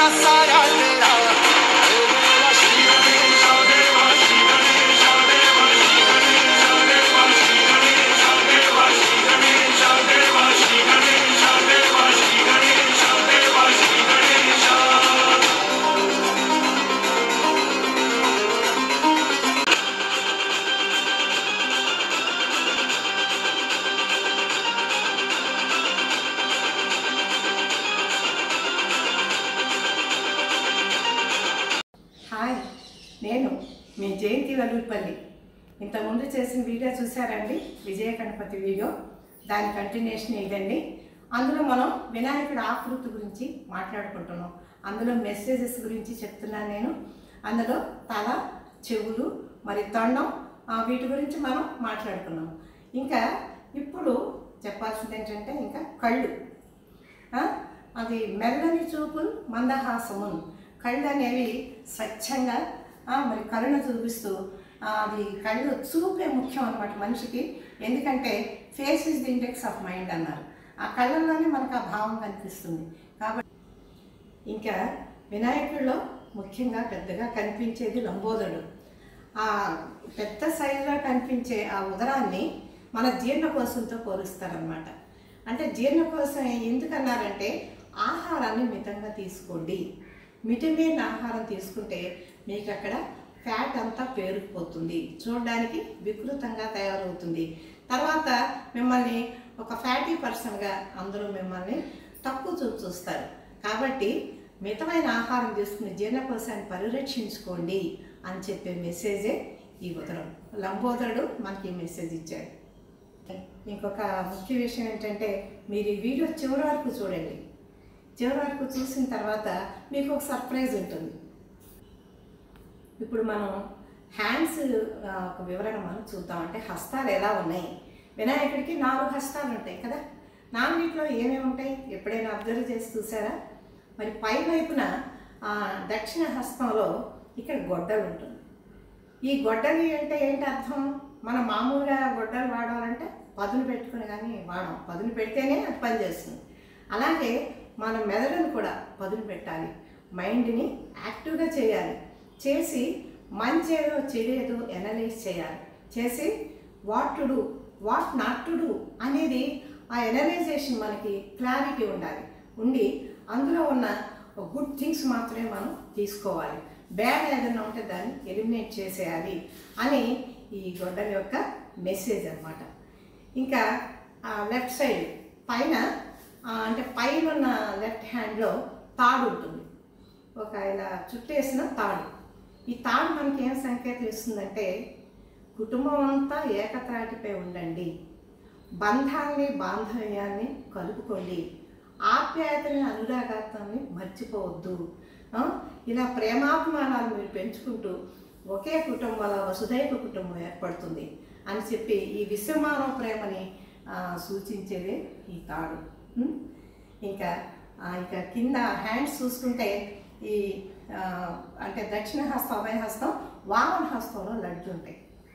सारा तेरा హాయ్, నేను మీ జయంతి వల్లూరిపల్లి. ఇంతకుముందు చేసిన వీడియో చూసారండి, విజయ గణపతి వీడియో. దాని కంటిన్యూషన్ ఇదండి. అందులో మనం వినాయకుడి ఆకృతి గురించి మాట్లాడుకుంటున్నాం. అందులో మెసేజెస్ గురించి చెప్తున్నాను నేను. అందులో తల, చెవులు, మరి తొండం, వీటి గురించి మనం మాట్లాడుకున్నాం. ఇంకా ఇప్పుడు చెప్పాల్సింది ఏంటంటే ఇంకా కళ్ళు. అది మెల్లని చూపులు మందహాసమును. కళ్ళు అనేవి స్వచ్ఛంగా మరి కరుణ చూపిస్తూ, అది కళ్ళు చూపే ముఖ్యం అన్నమాట మనిషికి. ఎందుకంటే face is the index of mind అన్నారు. ఆ కళ్ళల్లోనే మనకు ఆ భావం కనిపిస్తుంది. కాబట్టి ఇంకా వినాయకుడిలో ముఖ్యంగా పెద్దగా కనిపించేది లంబోదరుడు. ఆ పెద్ద సైజులో కనిపించే ఆ ఉదరాన్ని మన జీర్ణకోశంతో పోలుస్తారనమాట. అంటే జీర్ణకోశం ఎందుకన్నారంటే ఆహారాన్ని మితంగా తీసుకోండి. మితిమీరిన ఆహారం తీసుకుంటే మీకు అక్కడ ఫ్యాట్ అంతా పేరుకుపోతుంది, చూడడానికి వికృతంగా తయారవుతుంది. తర్వాత మిమ్మల్ని ఒక ఫ్యాటీ పర్సన్గా అందరూ మిమ్మల్ని తక్కువ చూస్తారు. కాబట్టి మితమైన ఆహారం తీసుకుని జీర్ణకోశాన్ని పరిరక్షించుకోండి అని చెప్పే మెసేజే ఈ ఉదరం. లంబోదరుడు మనకి ఈ మెసేజ్ ఇచ్చాడు. ఇంకొక ముఖ్య విషయం ఏంటంటే మీరు ఈ వీడియో చివరి వరకు చూడండి. చివరి వరకు చూసిన తర్వాత మీకు ఒక సర్ప్రైజ్ ఉంటుంది. ఇప్పుడు మనం హ్యాండ్స్ ఒక వివరణ మనం చూద్దాం. అంటే హస్తాలు ఎలా ఉన్నాయి? వినాయకుడికి 4 హస్తాలు ఉంటాయి కదా. 4 ఏమేమి ఉంటాయి ఎప్పుడైనా అబ్జర్వ్ చేసి చూసారా? మరి పై వైపున దక్షిణ హస్తంలో ఇక్కడ గొడ్డలు ఉంటుంది. ఈ గొడ్డలి అంటే ఏంటి అర్థం? మనం మామూలుగా గొడ్డలు వాడాలంటే పదును పెట్టుకుని కానీ వాడం. పదును పెడితేనే అది పనిచేస్తుంది. అలాగే మన మెదడును కూడా పదును పెట్టాలి, మైండ్ని యాక్టివ్గా చేయాలి. చేసి మంచి ఏదో చెడేదో ఎనలైజ్ చేయాలి. చేసి what to do, what not to do అనేది ఆ ఎనలైజేషన్ మనకి క్లారిటీ ఉండి అందులో ఉన్న గుడ్ థింగ్స్ మాత్రమే మనం తీసుకోవాలి. బ్యాడ్ ఏదైనా ఉంటే దాన్ని ఎలిమినేట్ చేసేయాలి అని ఈ గొడ్డల యొక్క మెసేజ్ అన్నమాట. ఇంకా లెఫ్ట్ సైడ్ పైన అంటే పైన ఉన్న లెఫ్ట్ హ్యాండ్లో తాడు ఉంటుంది. ఒక ఇలా చుట్టేసిన తాడు. ఈ తాడు మనకి ఏం సంకేతం ఇస్తుందంటే కుటుంబం అంతా ఏకత్రాటిపై ఉండండి, బంధాన్ని బాంధవ్యాన్ని కలుపుకోండి, ఆప్యాయతని అనురాగాత్వాన్ని మర్చిపోవద్దు. ఇలా ప్రేమాభిమానాలు మీరు పెంచుకుంటూ ఒకే కుటుంబాల వసుదైక కుటుంబం ఏర్పడుతుంది అని చెప్పి ఈ విశ్వమానవ ప్రేమని సూచించేదే ఈ తాడు. ఇంకా కింద హ్యాండ్స్ చూసుకుంటే ఈ అంటే దక్షిణ హస్తం, అభయ హస్తం, వామన హస్తంలో లడ్డు ఉంటాయి.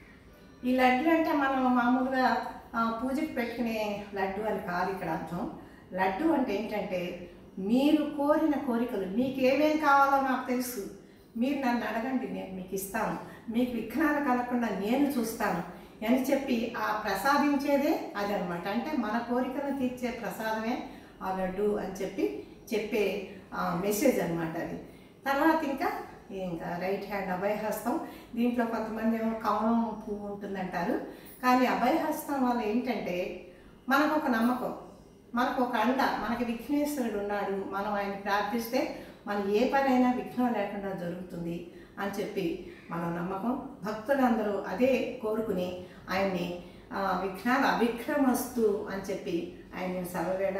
ఈ లడ్డు అంటే మనం మామూలుగా పూజకి పెట్టుకునే లడ్డు అని కాదు ఇక్కడ అర్థం. లడ్డు అంటే ఏంటంటే మీరు కోరిన కోరికలు, మీకు ఏమేం కావాలో నాకు తెలుసు, మీరు నన్ను అడగండి, నేను మీకు ఇస్తాను, మీకు విఘ్నాలు కలగకుండా నేను చూస్తాను అని చెప్పి ఆ ప్రసాదించేదే అది అనమాట. అంటే మన కోరికలను తీర్చే ప్రసాదమే ఆ లడ్డు అని చెప్పే మెసేజ్ అనమాట అది. తర్వాత ఇంకా రైట్ హ్యాండ్ అభయహస్తం. దీంట్లో కొంతమంది ఏమో కమలం పువ్వు ఉంటుందంటారు. కానీ అభయహస్తం వల్ల ఏంటంటే మనకు ఒక నమ్మకం, మనకు ఒక అండ, మనకి విఘ్నేశ్వరుడు ఉన్నాడు, మనం ఆయన ప్రార్థిస్తే మన ఏ పనైనా విఘ్నం లేకుండా జరుగుతుంది అని చెప్పి మన నమ్మకం. భక్తులందరూ అదే కోరుకుని ఆయన్ని విఘ్నాలు అవిఘ్నమస్తు అని చెప్పి ఆయన సర్వవేళ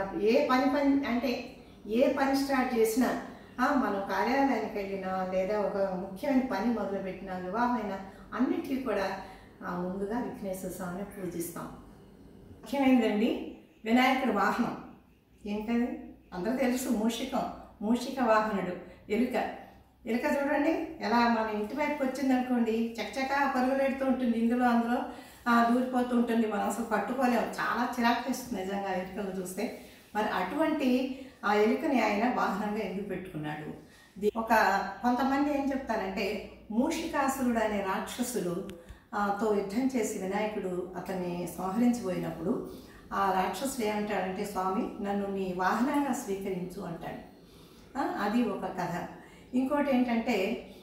ఏ పని స్టార్ట్ చేసినా, మనం కార్యాలయానికి వెళ్ళినా లేదా ఒక ముఖ్యమైన పని మొదలుపెట్టినా, వివాహమైన అన్నిటికీ కూడా ముందుగా విఘ్నేశ్వర స్వామిని పూజిస్తాం. ముఖ్యమైనదండి వినాయకుడి వాహనం ఏంటది అందరూ తెలుసు, మూషిక వాహనుడు ఎలుక చూడండి ఎలా మన ఇంటి వైపుకి వచ్చిందనుకోండి చకచకా పరుగులెడుతూ ఉంటుంది, అందులో దూరిపోతూ ఉంటుంది, మనం అసలు పట్టుకోలేము, చాలా చిరాకు వేస్తుంది నిజంగా ఎలుకలు చూస్తే. మరి అటువంటి ఆ ఎలుకని ఆయన వాహనంగా ఎందుకు పెట్టుకున్నాడు? ఒక కొంతమంది ఏం చెప్తారంటే మూషికాసురుడు అనే రాక్షసుడు తో యుద్ధం చేసి వినాయకుడు అతన్ని సంహరించిపోయినప్పుడు ఆ రాక్షసుడు ఏమంటాడంటే, స్వామి నన్ను నీ వాహనంగా స్వీకరించు అంటాడు. అది ఒక కథ. ఇంకోటి ఏంటంటే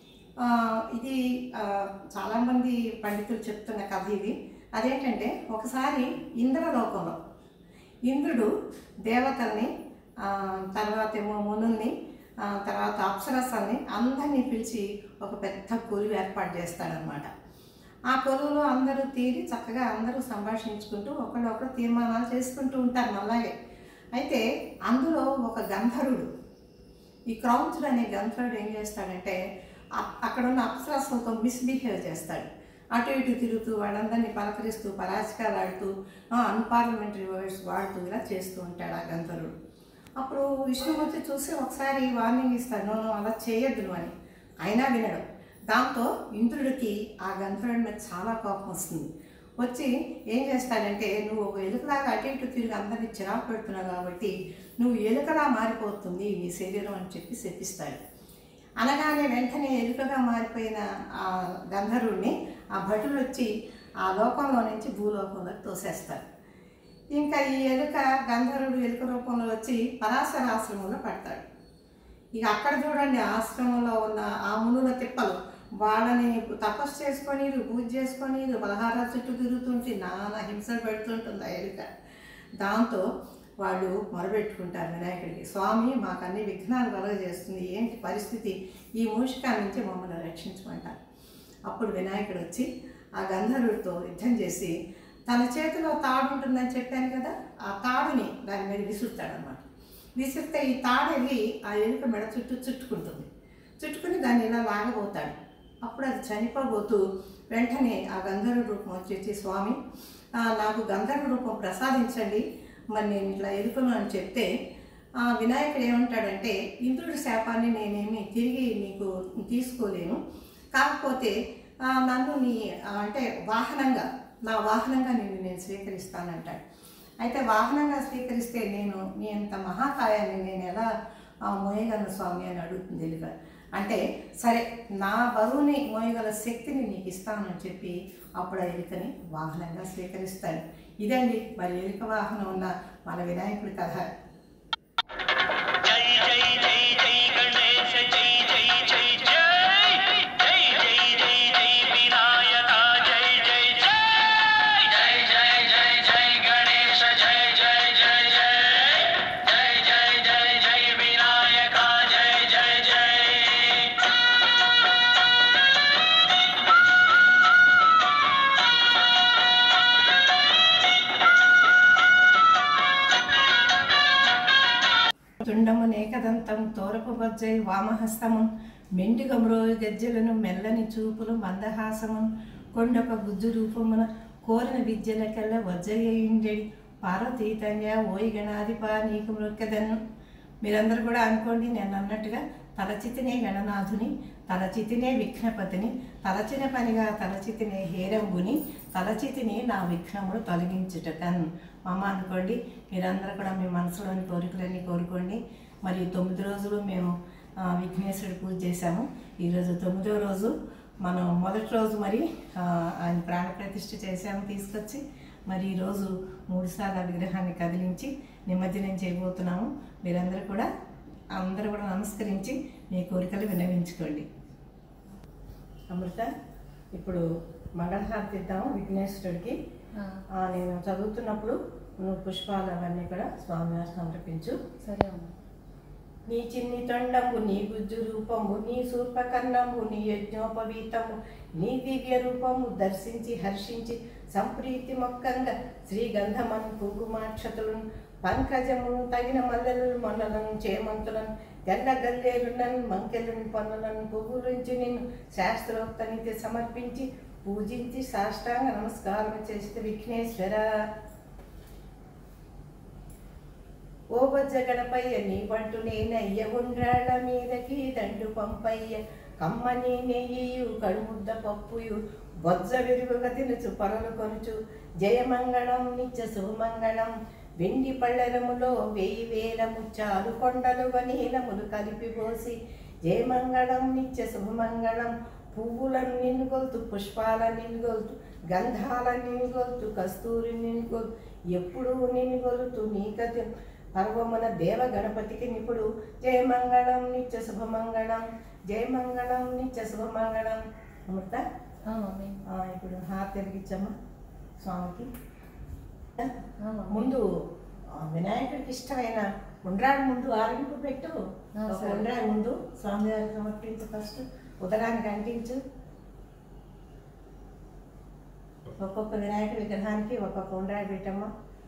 ఇది చాలామంది పండితులు చెప్తున్న కథ ఇది. అదేంటంటే ఒకసారి ఇంద్రలోకంలో ఇంద్రుడు దేవతల్ని తర్వాత ఏమో మునుల్ని తర్వాత అప్సరసల్ని అందరినీ పిలిచి ఒక పెద్ద కొలువు ఏర్పాటు చేస్తాడనమాట. ఆ కొలువులో అందరూ తీరి చక్కగా అందరూ సంభాషించుకుంటూ ఒకళ్ళొకరు తీర్మానాలు చేసుకుంటూ ఉంటారు అలాగే. అయితే అందులో ఒక గంధర్వుడు, ఈ క్రౌంచుడు అనే గంధర్వుడు ఏం చేస్తాడంటే అక్కడ ఉన్న అప్సరసలతో మిస్బిహేవ్ చేస్తాడు. అటు ఇటు తిరుగుతూ వాళ్ళందరినీ పలకరిస్తూ పరాచికాలు ఆడుతూ అన్పార్లమెంటరీ వర్డ్స్ వాడుతూ ఇలా చేస్తూ ఉంటాడు ఆ గంధర్వుడు. అప్పుడు విష్ణుమూర్తి చూసి ఒకసారి వార్నింగ్ ఇస్తాడు, నువ్వు అలా చేయొద్దు అని. అయినా వినడు. దాంతో ఇంద్రుడికి ఆ గంధర్వుడి మీద చాలా కోపం వస్తుంది. వచ్చి ఏం చేస్తాడంటే, నువ్వు ఒక ఎలుకలాగా అటు ఇటు తిరిగి అందరినీ చిరాకు పెడుతున్నావు కాబట్టి నువ్వు ఎలుకలా మారిపోతుంది నీ శరీరం అని చెప్పి శపిస్తాడు. అనగానే వెంటనే ఎలుకగా మారిపోయిన ఆ గంధర్వుడిని ఆ భటులు వచ్చి ఆ లోకంలో నుంచి భూలోకంలోకి తోసేస్తారు. ఇంకా ఈ ఎలుక గంధర్వుడు ఎలుక రూపంలో వచ్చి పరాశర ఆశ్రమంలో పడతాడు. ఇక అక్కడ చూడండి ఆశ్రమంలో ఉన్న ఆ మునుల తిప్పలు, వాళ్ళని తపస్సు చేసుకొని పూజ చేసుకొని పలహారాల చుట్టూ తిరుగుతుంటే నానా హింసలు పెడుతుంటుంది ఆ ఎలుక. దాంతో వాళ్ళు మొరబెట్టుకుంటారు వినాయకుడికి, స్వామి మాకు అన్ని విఘ్నాలు కలుగజేస్తుంది, ఏంటి పరిస్థితి, ఈ మూషికా నుంచి మమ్మల్ని రక్షించమంటారు. అప్పుడు వినాయకుడు వచ్చి ఆ గంధర్వుడితో యుద్ధం చేసి తన చేతిలో తాడు ఉంటుందని చెప్పాను కదా, ఆ తాడుని దాని మీద విసురుతాడనమాట. విసిరితే ఈ తాడు వెళ్ళి ఆ ఎలుక మెడ చుట్టూ చుట్టుకుంటుంది. చుట్టుకుని దాన్ని ఇలా లాగబోతాడు. అప్పుడు అది చనిపోబోతూ వెంటనే ఆ గంధర్వ రూపం వచ్చేసి, స్వామి నాకు గంధర్వ రూపం ప్రసాదించండి, మరి నేను ఇట్లా ఎదుకును అని చెప్తే వినాయకుడు ఏమంటాడంటే, ఇంద్రుడి శాపాన్ని నేనేమి తిరిగి నీకు తీసుకోలేను, కాకపోతే నన్ను నీ అంటే వాహనంగా నా వాహనంగా నేను స్వీకరిస్తానంటాడు. అయితే వాహనంగా స్వీకరిస్తే నేను నీ అంత మహాకాయాన్ని నేను ఎలా మోయగలను స్వామి అని అడుగుతుంది ఎలుక. అంటే సరే నా బరువుని మోయగల శక్తిని నీకు ఇస్తానని చెప్పి అప్పుడు ఆ ఎలుకని వాహనంగా స్వీకరిస్తాడు. ఇదండి మరి ఎలుక వాహనం ఉన్న మన వినాయకుడి కథ. తుండము నేకదంతం తోరపు బొజ్జై వామహస్తము మెండుగ మ్రోయి గజ్జలను మెల్లని చూపులు మందహాసమును కొండొక గుజ్జు రూపమున కోరిన విద్యలకెల్ల వజ్జయ్యుండెడి పార్వతీతంగా ఓయి గణాధిప నీకు మృక్కెదను. మీరందరూ కూడా అనుకోండి, నేను అన్నట్టుగా తలచితినే గణనాథుని, తలచితినే విఘ్నపతిని, తలచిన పనిగా తలచితినే హేరంబుని, తలచితిని నా విఘ్నములు తొలగించుటకన్ మమ్మ అనుకోండి. మీరందరూ కూడా మీ మనసులోని కోరికలన్నీ కోరుకోండి. మరి 9 రోజులు మేము విఘ్నేశ్వరుడి పూజ చేశాము. ఈరోజు 9వ రోజు. మనం మొదటి రోజు మరి ఆయన ప్రాణప్రతిష్ఠ చేశాము తీసుకొచ్చి. మరి ఈరోజు 3 సార్లు విగ్రహాన్ని కదిలించి నిమజ్జనం చేయబోతున్నాము. మీరందరూ కూడా నమస్కరించి మీ కోరికలు విన్నవించుకోండి. అమృత, ఇప్పుడు మంగళహారతి ఇద్దాము విఘ్నేశ్వరుడికి. నేను చదువుతున్నప్పుడు నువ్వు పుష్పాలు అవన్నీ కూడా స్వామివారికి సమర్పించు. సరే అమ్మ. నీ చిన్ని తొండంబు నీ గుజ్జు రూపము నీ శూర్పకర్ణంబు నీ యజ్ఞోపవీతము నీ దివ్య రూపము దర్శించి హర్షించి సంప్రీతి మొక్కంగా శ్రీగంధమను కుంకుమాక్షతులను పంకజమును తగిన మల్లెలు మొన్నలను చేమంతులను తెల్ల గల్లేరులను మంకెలను పన్నులను పువ్వులుంచి నిన్ను శాస్త్రోక్త నీతి సమర్పించి పూజించి సాష్టాంగ నమస్కారం చేస్తే విఘ్నేశ్వర. ఓ బొజ్జ గణపయ్య నీ పంటు నేనయ్య ఉండ్రాళ్ళ మీదకి దండు పంపయ్య కమ్మని నెయ్యు కడుముద్ద పప్పుయు బొజ్జ విరుగుగా తినుచు పనులు కొనుచు జయమంగళం నిత్య శుభమంగళం వెండి పళ్ళెరములో 1000 ముత్యాలు కొండలుగా నీలములు కలిపిపోసి జయమంగళం నిత్య శుభమంగళం పువ్వులను నిన్నుగొల్తు పుష్పాలను నిన్నుగొల్తు గంధాలను నిన్నుగొల్తు కస్తూరి నిన్నుగొల్తు ఎప్పుడూ నిన్నుగొలుతు నీకతి పర్వమున దేవ గణపతికి నిపుడు జయమంగళం నిత్య శుభమంగళం జయమంగళం నిత్య శుభమంగళం. అమృత ఇప్పుడు హారతి వెలిగించమ్మా స్వామికి. ముందు వినాయకుడికి ఇష్టమైన ఉండ్రాడు ముందు ఆరింపు పెట్టు. ఉండ్రాడు ముందు స్వామివారికి సమర్పించు. ఫస్ట్ ఉదరానికి అంటించు. ఒక్కొక్క వినాయకుడి విగ్రహానికి ఒక్కొక్క ఉండ్రాడు పెట్టమ్మా.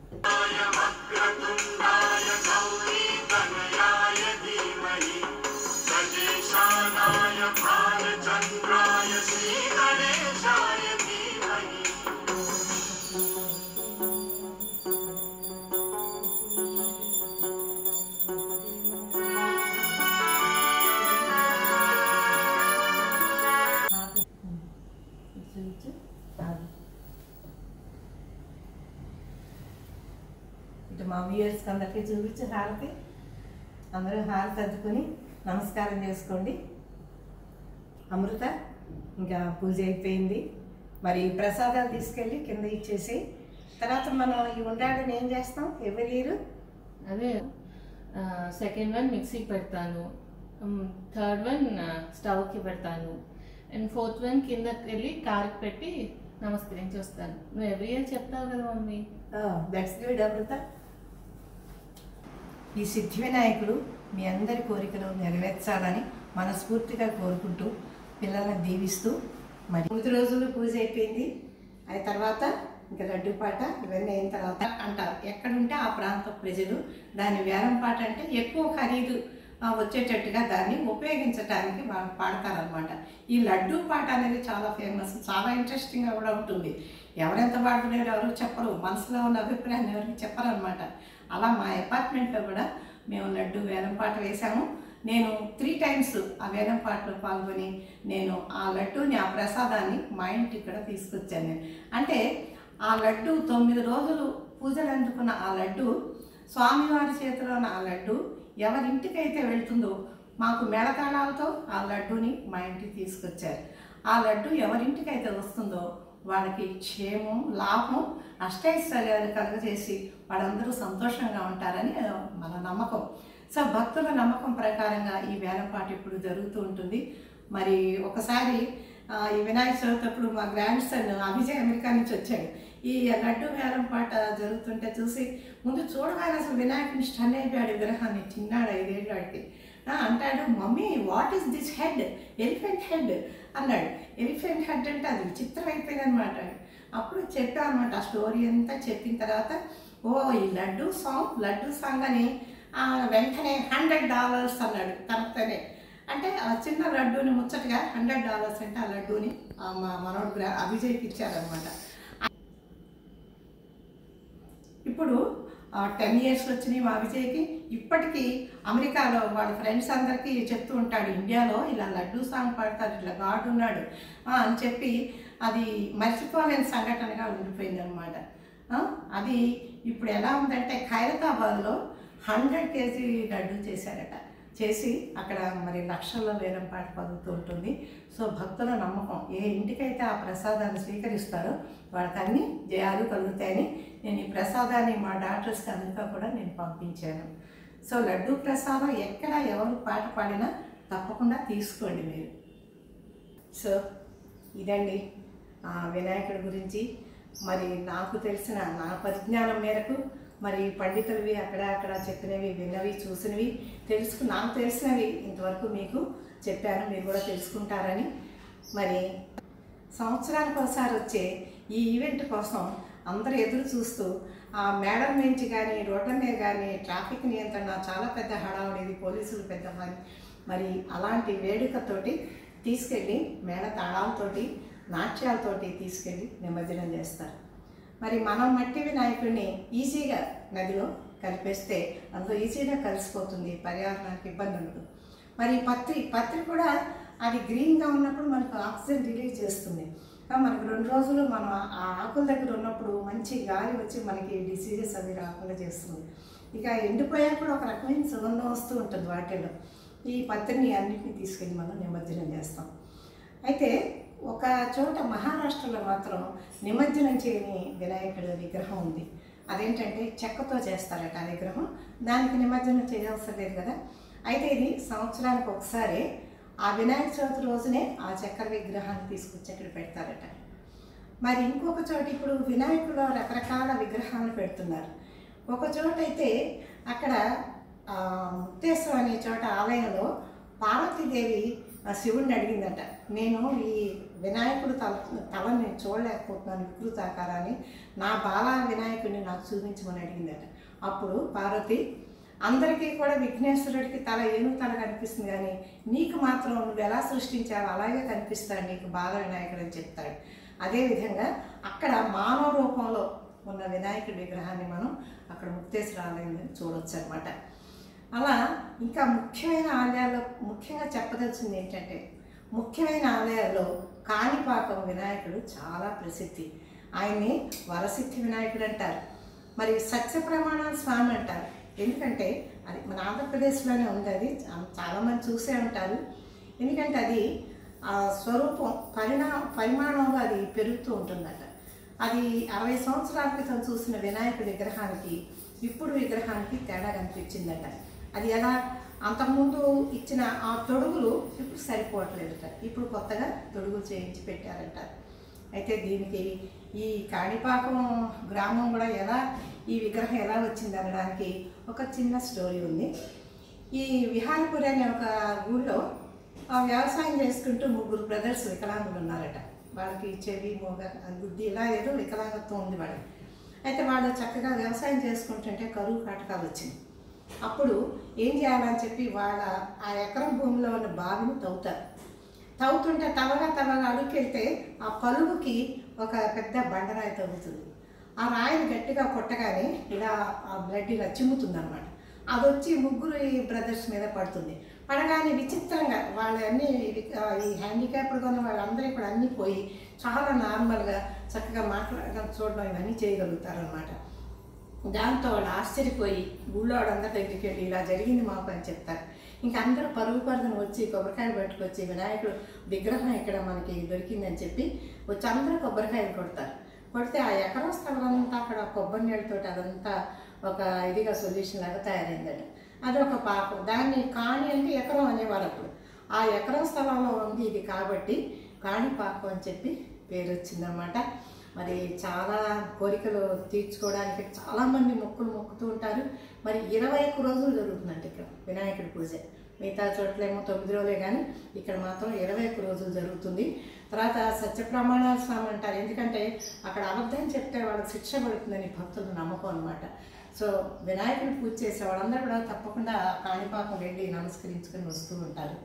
ఇటు మా వ్యూయర్స్కి అందరికీ చూపించి హారతి. అందరూ హారతి అద్దుకొని నమస్కారం చేసుకోండి. అమృత ఇంకా పూజ అయిపోయింది. మరి ప్రసాదాలు తీసుకెళ్ళి కింద ఇచ్చేసి తర్వాత మనం ఈ ఉండాలని ఏం చేస్తాం ఎవరి ఇయర్? అదే సెకండ్ వన్ మిక్సీకి పెడతాను, థర్డ్ వన్ స్టవ్కి పెడతాను, అండ్ ఫోర్త్ వన్ కిందకి వెళ్ళి కారుకి పెట్టి నమస్కరించి వస్తాను. నువ్వు ఎవ్రీ ఇయర్ చెప్తావు కదా మమ్మీ. దట్స్ గుడ్ అమృత. ఈ సిద్ధి వినాయకుడు మీ అందరి కోరికలు నెరవేర్చాలని మనస్ఫూర్తిగా కోరుకుంటూ పిల్లల్ని దీవిస్తూ మరి 9 రోజులు పూజ అయిపోయింది. అయిన తర్వాత ఇంకా లడ్డు పాట ఇవన్నీ అయిన తర్వాత అంటారు. ఎక్కడుంటే ఆ ప్రాంత ప్రజలు దాని వేలం పాట అంటే ఎక్కువ ఖరీదు వచ్చేటట్టుగా దాన్ని ఉపయోగించడానికి వాళ్ళు పాడతారనమాట. ఈ లడ్డు పాట అనేది చాలా ఫేమస్, చాలా ఇంట్రెస్టింగ్గా కూడా ఉంటుంది. ఎవరెంత పాడుకునేవారు ఎవరు చెప్పరు, మనసులో ఉన్న అభిప్రాయాన్ని ఎవరికి చెప్పరనమాట. అలా మా అపార్ట్మెంట్లో కూడా మేము లడ్డు వేలం పాట వేసాము. నేను 3 times ఆ వేలం పాటలో పాల్గొని నేను ఆ లడ్డూని ఆ ప్రసాదాన్ని మా ఇంటికి ఇక్కడ తీసుకొచ్చాను. అంటే ఆ లడ్డు 9 రోజులు పూజలు అందుకున్న ఆ లడ్డు, స్వామివారి చేతిలో ఉన్న ఆ లడ్డు ఎవరింటికైతే వెళ్తుందో మాకు మేళతాళాలతో ఆ లడ్డూని మా ఇంటికి తీసుకొచ్చారు. ఆ లడ్డు ఎవరింటికైతే వస్తుందో వాళ్ళకి క్షేమం, లాభం, అష్టైశ్వర్యాలు కలుగజేసి వాళ్ళందరూ సంతోషంగా ఉంటారని మన నమ్మకం. సో భక్తుల నమ్మకం ప్రకారంగా ఈ వేలంపాట ఇప్పుడు జరుగుతూ ఉంటుంది. మరి ఒకసారి ఈ వినాయక చవితి అప్పుడు మా గ్రాండ్ సన్ అభిజయ్ అమెరికా నుంచి వచ్చాడు. ఈ లడ్డు వేలంపాట జరుగుతుంటే చూసి ముందు చూడగానే అసలు వినాయకుని స్టన్ అయిపోయాడు. విగ్రహాన్ని చిన్నాడు 5 ఏళ్ళ వాడికి. అంటాడు, mummy what is this head? Elephant head అన్నాడు. ఎలిఫెంట్ హెడ్ అంటే అది విచిత్రం అయిపోయింది అనమాట. అప్పుడు చెప్పాను అనమాట ఆ స్టోరీ అంతా. చెప్పిన తర్వాత ఈ లడ్డు సాంగ్ అని వెంటనే $100 అన్నాడు తనతోనే. అంటే ఆ చిన్న లడ్డూని ముచ్చటగా $100 అంటే ఆ లడ్డూని మా మనోడు అభిజయ్కి ఇచ్చారనమాట. ఇప్పుడు 10 years వచ్చినాయి మా అభిజయ్కి. ఇప్పటికీ అమెరికాలో వాళ్ళ ఫ్రెండ్స్ అందరికీ చెప్తూ ఉంటాడు, ఇండియాలో ఇలా లడ్డూ సాంగ్ పాడతారు, ఇట్లా గాడ్ ఉన్నాడు అని చెప్పి అది మర్చిపోలేని సంఘటనగా ఉండిపోయింది అనమాట. అది ఇప్పుడు ఎలా ఉందంటే ఖైరతాబాద్లో 100 kg లడ్డు చేశారట. చేసి అక్కడ మరి లక్షల్లో వేలం పాట పలుకుతూ ఉంటుంది. సో భక్తుల నమ్మకం, ఏ ఇంటికైతే ఆ ప్రసాదాన్ని స్వీకరిస్తారో వాళ్ళకి అన్ని జయాలు కలుగుతాయని నేను ఈ ప్రసాదాన్ని మా డాక్టర్స్కి అందరికీ కూడా నేను పంపించాను. సో లడ్డు ప్రసాదం ఎక్కడ ఎవరు పాట పాడినా తప్పకుండా తీసుకోండి మీరు. సో ఇదండి వినాయకుడి గురించి మరి నాకు తెలిసిన నా పరిజ్ఞానం మేరకు మరి పండితులవి అక్కడ చెప్పినవి, విన్నవి, చూసినవి, నాకు తెలిసినవి ఇంతవరకు మీకు చెప్పాను. మీరు కూడా తెలుసుకుంటారని. మరి సంవత్సరానికి ఒకసారి వచ్చే ఈ ఈవెంట్ కోసం అందరూ ఎదురు చూస్తూ ఆ మేడం నుంచి కానీ రోడ్ల మీద కానీ ట్రాఫిక్ నియంత్రణ చాలా పెద్ద హడావుడిది, పోలీసులు పెద్ద మరి అలాంటి వేడుకతోటి తీసుకెళ్ళి మేళ తాళాలతోటి నాట్యాలతోటి తీసుకెళ్ళి నిమజ్జనం చేస్తారు. మరి మనం మట్టి వినాయకుడిని ఈజీగా నదిలో కలిపేస్తే అందులో ఈజీగా కలిసిపోతుంది, పర్యావరణానికి ఇబ్బంది ఉండదు. మరి పత్రి కూడా అది గ్రీన్గా ఉన్నప్పుడు మనకు ఆక్సిజన్ రిలీజ్ చేస్తుంది. మనకు 2 రోజులు మనం ఆ ఆకుల దగ్గర ఉన్నప్పుడు మంచి గాలి వచ్చి మనకి డిసీజెస్ అవి రాకుండా చేస్తుంది. ఇక ఎండిపోయా కూడా ఒక రకమైన సుగంధం వస్తూ ఉంటుంది వాటిలో. ఈ పత్రిని అన్నింటినీ తీసుకెళ్ళి మనం నిమజ్జనం చేస్తాం. అయితే ఒక చోట మహారాష్ట్రలో మాత్రం నిమజ్జనం చేయని వినాయకుడి విగ్రహం ఉంది. అదేంటంటే చెక్కతో చేస్తారట ఆ విగ్రహం. దానికి నిమజ్జనం చేయవలసిన లేదు కదా. అయితే ఇది సంవత్సరానికి ఒకసారి ఆ వినాయక చవితి రోజునే ఆ చక్కెర విగ్రహాన్ని తీసుకొచ్చి అక్కడ పెడతారట. మరి ఇంకొక చోట ఇప్పుడు వినాయకుడు రకరకాల విగ్రహాలను పెడుతున్నారు. ఒక చోట అయితే అక్కడ ముక్తేశ్వరం అనే చోట ఆలయంలో పార్వతీదేవి శివుడిని అడిగిందట, నేను ఈ వినాయకుడు తలని నేను చూడలేకపోతున్నాను వికృతాకారాన్ని, నా బాల వినాయకుడిని నాకు చూపించమని అడిగిందట. అప్పుడు పార్వతి, అందరికీ కూడా విఘ్నేశ్వరుడికి తల ఏనుగు తల కనిపిస్తుంది, కానీ నీకు మాత్రం నువ్వు ఎలా సృష్టించావు అలాగే కనిపిస్తాడు నీకు బాల వినాయకుడు అని చెప్తాడు. అదేవిధంగా అక్కడ మానవ రూపంలో ఉన్న వినాయకుడి విగ్రహాన్ని మనం అక్కడ ముక్తేశ్వర ఆలయంలో చూడవచ్చు అనమాట. అలా ఇంకా ముఖ్యమైన ఆలయాల్లో ముఖ్యంగా చెప్పదలసింది ఏంటంటే, ముఖ్యమైన ఆలయాల్లో కాణిపాకం వినాయకుడు చాలా ప్రసిద్ధి. ఆయన్ని వరసిద్ధి వినాయకుడు అంటారు, మరి సత్య ప్రమాణాల స్వామి అంటారు. ఎందుకంటే అది మన ఆంధ్రప్రదేశ్లోనే ఉంది. అది చాలామంది చూసే ఉంటారు. ఎందుకంటే అది స్వరూపం పరిమాణంలో అది పెరుగుతూ ఉంటుందట. అది 60 సంవత్సరాల క్రితం చూసిన వినాయకుడి విగ్రహానికి ఇప్పుడు విగ్రహానికి తేడా కనిపించిందట. అది ఎలా, అంతకుముందు ఇచ్చిన ఆ తొడుగులు ఇప్పుడు సరిపోవట్లేదట, ఇప్పుడు కొత్తగా తొడుగులు చేయించి పెట్టారట. అయితే దీనికి ఈ కాణిపాకం గ్రామం కూడా ఎలా ఈ విగ్రహం ఎలా వచ్చింది అనడానికి ఒక చిన్న స్టోరీ ఉంది. ఈ విహారపురి అనే ఒక ఊళ్ళో వ్యవసాయం చేసుకుంటూ 3 బ్రదర్స్ వికలాంగులు ఉన్నారట. వాళ్ళకి చెవి మోగ బుద్ధి ఇలా ఏదో వికలాంగత్వం ఉంది వాళ్ళకి. అయితే వాళ్ళు చక్కగా వ్యవసాయం చేసుకుంటుంటే కరువు కాటకాలు వచ్చింది. అప్పుడు ఏం చేయాలని చెప్పి వాళ్ళ ఆ ఎకరం భూమిలో ఉన్న బావిని తవ్వుతుంటే తవగా అడుగుకెళ్తే ఆ పలుగుకి ఒక పెద్ద బండరాయి తవ్వుతుంది. ఆ రాయిని గట్టిగా కొట్టగానే ఇలా ఆ బ్లడ్ ఇలా చిమ్ముతుంది అనమాట. అది వచ్చి 3 బ్రదర్స్ మీద పడుతుంది. పడగానే విచిత్రంగా వాళ్ళన్నీ ఈ హ్యాండిక్యాప్డ్గా ఉన్న వాళ్ళందరూ కూడా అన్నీ పోయి చాలా నార్మల్గా చక్కగా మాట్లాడడం చూడడం ఇవన్నీ చేయగలుగుతారనమాట. దాంతో వాళ్ళు ఆశ్చర్యపోయి ఊళ్ళో వాళ్ళందరి దగ్గరికి వెళ్ళి ఇలా జరిగింది మాకు అని చెప్తారు. ఇంకా అందరూ పరుగును వచ్చి కొబ్బరికాయలు పట్టుకొచ్చి వినాయకుడు విగ్రహం ఇక్కడ మనకి దొరికిందని చెప్పి వచ్చి అందరూ కొబ్బరికాయలు కొడితే ఆ ఎకరం స్థలం అంతా అక్కడ కొబ్బరి నీళ్ళతో అదంతా ఒక ఇదిగా సొల్యూషన్ లాగా తయారైందట. అదొక పాపం. దాన్ని కాణి అంటే ఎకరం అనేవారు అప్పుడు. ఆ ఎకరం స్థలంలో ఉంది ఇది కాబట్టి కాణిపాకం అని చెప్పి పేరు వచ్చిందనమాట. మరి చాలా కోరికలు తీర్చుకోవడానికి చాలామంది మొక్కుతూ ఉంటారు. మరి 21 రోజులు జరుగుతుందంట ఇక్కడ వినాయకుడి పూజ. మిగతా చోట్లేమో 9 రోజులే, కానీ ఇక్కడ మాత్రం 21 రోజులు జరుగుతుంది. తర్వాత సత్య ప్రమాణాల స్వామి అంటారు. ఎందుకంటే అక్కడ అబద్ధం చెప్తే వాళ్ళకి శిక్ష పడుతుందని భక్తుల నమ్మకం అనమాట. సో వినాయకుడి పూజ చేసే వాళ్ళందరూ కూడా తప్పకుండా కాణిపాకం వెళ్ళి నమస్కరించుకొని వస్తూ ఉంటారు.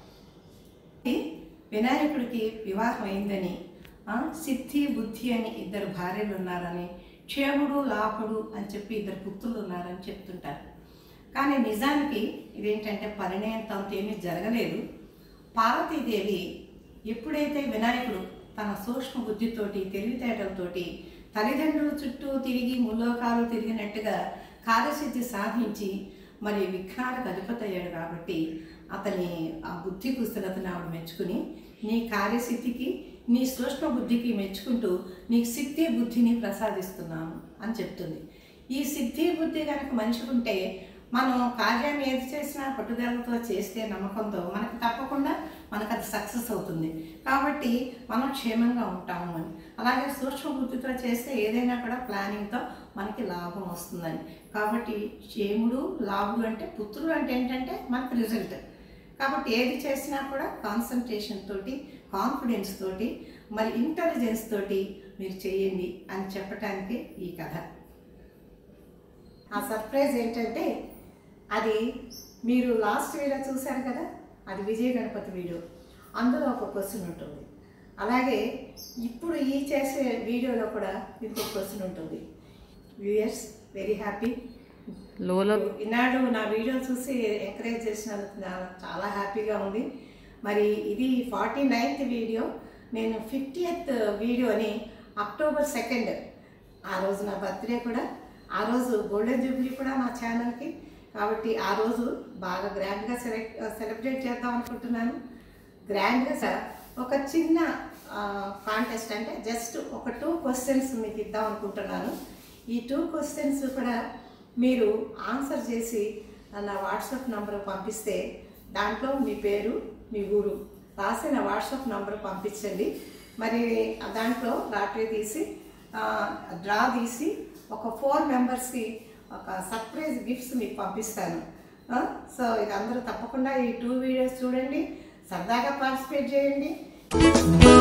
వినాయకుడికి వివాహం అయిందని, సిద్ధి బుద్ధి అని 2 భార్యలు ఉన్నారని, క్షేముడు లాభుడు అని చెప్పి 2 పుత్రులు ఉన్నారని చెప్తుంటారు. కానీ నిజానికి ఇదేంటంటే పరిణయంతంత ఏమీ జరగలేదు. పార్వతీదేవి ఎప్పుడైతే వినాయకుడు తన సూక్ష్మ బుద్ధితోటి తెలివితేటలతోటి తల్లిదండ్రుల చుట్టూ తిరిగి ముల్లోకాలు తిరిగినట్టుగా కార్యసిద్ధి సాధించి మరి విఘ్నాలకు అధిపతి అయ్యాడు కాబట్టి అతని ఆ బుద్ధి కుశలతను ఆవిడ మెచ్చుకుని, నీ కార్యసిద్ధికి నీ సూక్ష్మ బుద్ధికి మెచ్చుకుంటూ నీకు సిద్ధి బుద్ధిని ప్రసాదిస్తున్నాను అని చెప్తుంది. ఈ సిద్ధి బుద్ధి కనుక మనిషికి ఉంటే మనం కార్యాన్ని ఏది చేసినా పట్టుదలతో చేస్తే నమ్మకంతో మనకు తప్పకుండా మనకు అది సక్సెస్ అవుతుంది. కాబట్టి మనం క్షేమంగా ఉంటాము అని. అలాగే సూక్ష్మ బుద్ధితో చేస్తే ఏదైనా కూడా ప్లానింగ్తో మనకి లాభం వస్తుందని. కాబట్టి క్షేముడు లాభుడు అంటే పుత్రుడు అంటే ఏంటంటే మనకు రిజల్ట్. కాబట్టి ఏది చేసినా కూడా కాన్సన్ట్రేషన్ తోటి, కాన్ఫిడెన్స్ తోటి, మరి ఇంటెలిజెన్స్ తోటి మీరు చేయండి అని చెప్పటానికి ఈ కథ. ఆ సర్ప్రైజ్ ఏంటంటే అది మీరు లాస్ట్ వీడియో చూశారు కదా, అది విజయ గణపతి వీడియో. అందులో ఒక క్వశ్చన్ ఉంటుంది. అలాగే ఇప్పుడు ఈ చేసే వీడియోలో కూడా ఇంకొక క్వశ్చన్ ఉంటుంది. Viewers very happy. ఈనాడు నా వీడియో చూసి ఎంకరేజ్ చేసినందుకు చాలా హ్యాపీగా ఉంది. మరి ఇది 49th వీడియో. నేను 50th వీడియోని October 2 ఆ రోజు నా బర్త్డే కూడా, ఆ రోజు గోల్డెన్ జూబ్లీ కూడా నా ఛానల్కి. కాబట్టి ఆ రోజు బాగా గ్రాండ్గా సెలబ్రేట్ చేద్దాం అనుకుంటున్నాను. గ్రాండ్గా ఒక చిన్న కాంటెస్ట్, అంటే జస్ట్ ఒక 2 క్వశ్చన్స్ మీకు ఇద్దాం అనుకుంటున్నాను. ఈ 2 క్వశ్చన్స్ కూడా మీరు ఆన్సర్ చేసి నా వాట్సాప్ నంబర్ పంపిస్తే దాంట్లో మీ పేరు, మీ ఊరు రాసి నా వాట్సాప్ నంబర్ పంపించండి. మరి దాంట్లో లాటరీ తీసి డ్రా తీసి ఒక 4 మెంబర్స్కి ఒక సర్ప్రైజ్ గిఫ్ట్స్ మీకు పంపిస్తాను. సో ఇది అందరూ తప్పకుండా ఈ 2 వీడియోస్ చూడండి, సరదాగా పార్టిసిపేట్ చేయండి.